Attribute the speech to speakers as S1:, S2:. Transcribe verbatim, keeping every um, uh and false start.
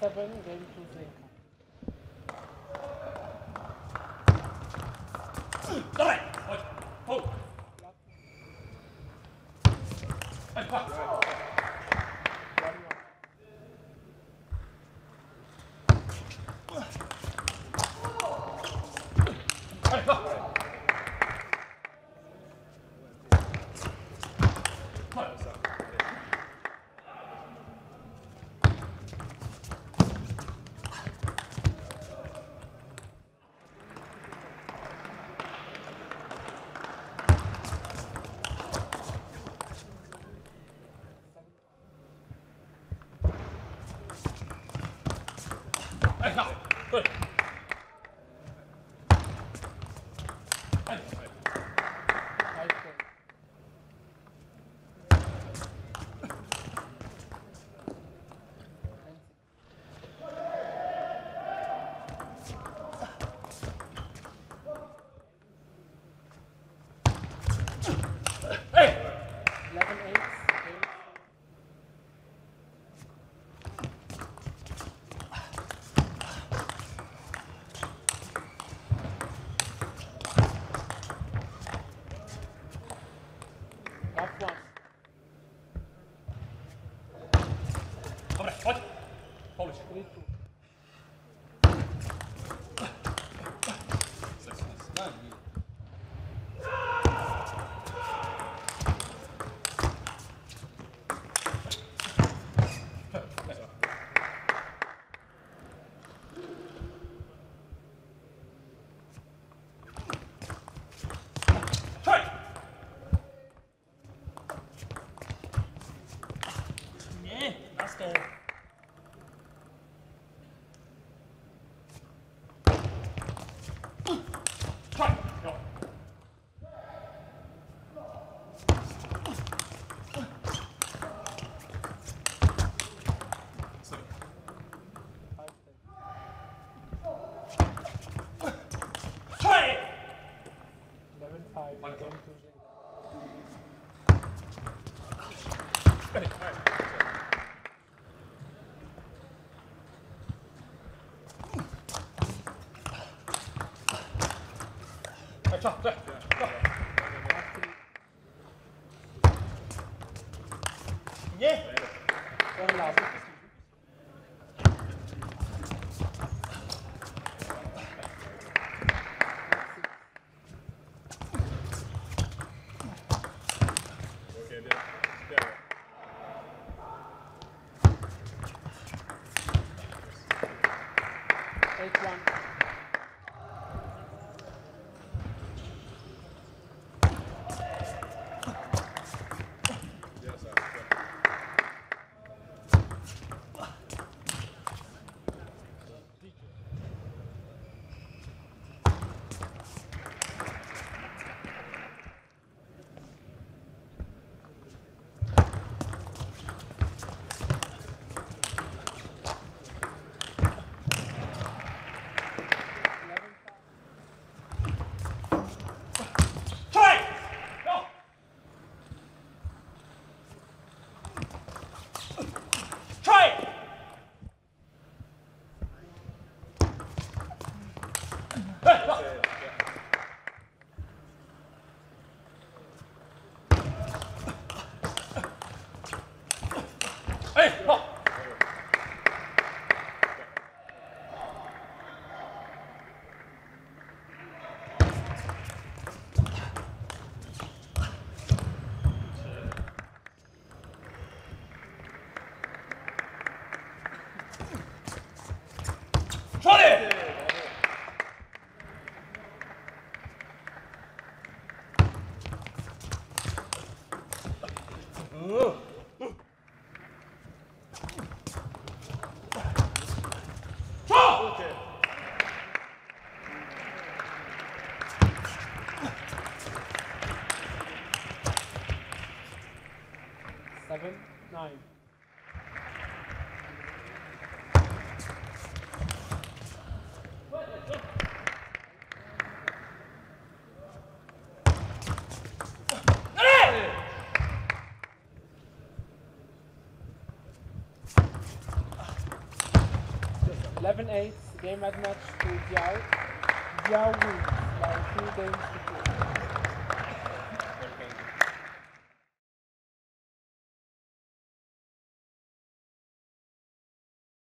S1: seven, game to Zenka.
S2: Dawaj! Chodź! Chodź! Chodź, chodź! Chodź, chodź! Hey, no. Good. Hey. Hey.
S1: eleven eight. Up one.
S2: Dobra, chodź! Polish.
S1: three two.
S2: Chodź! Nie, na stół. Chodź! Jo.
S1: Five ten.
S2: Chodź!
S1: eleven five, game to Zenka.
S2: Chodź, chodź, chodź. Nie!
S1: One last. eight one.
S2: Chodź! Jo. Chodź! Hey, no. Hey, no. Sorry!
S1: seven nine. eleven eight, game at match to Diao. Diao wins by three games to two.